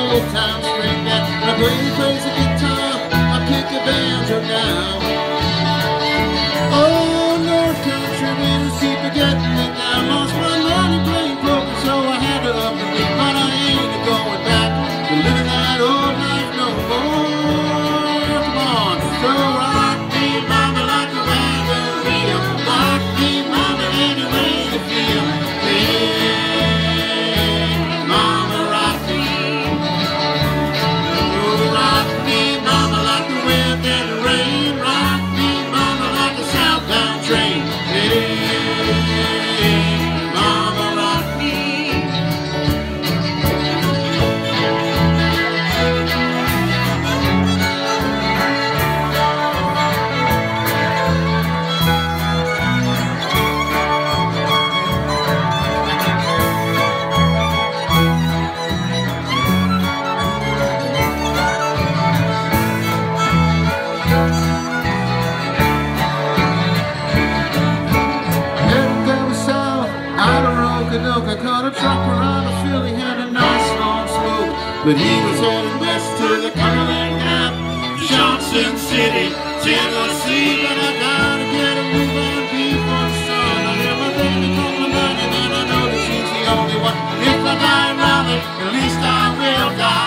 old time string that I play the crazy guitar, I kick the banjo down. Oh, North Country winds keep forgetting me now. Lost my money playing poker, so I had to up the beat, but I ain't going back to living that old life no more. Come on, so rock me, mama, like a wagon wheel. Rock me, mama, any way you feel. Hey, mama, rock me. Oh, rock me, mama, like the wind and the rain. Rock me, mama, like a southbound train. Hey, mama, rock me. I caught a trucker out of Philly, had a nice long smoke, but he was heading west to the Cumberland Gap, Johnson City, Tennessee. But I gotta get a move on before the sun. I hear my baby call my money, and I know that she's the only one. If I die, Robert, at least I will die.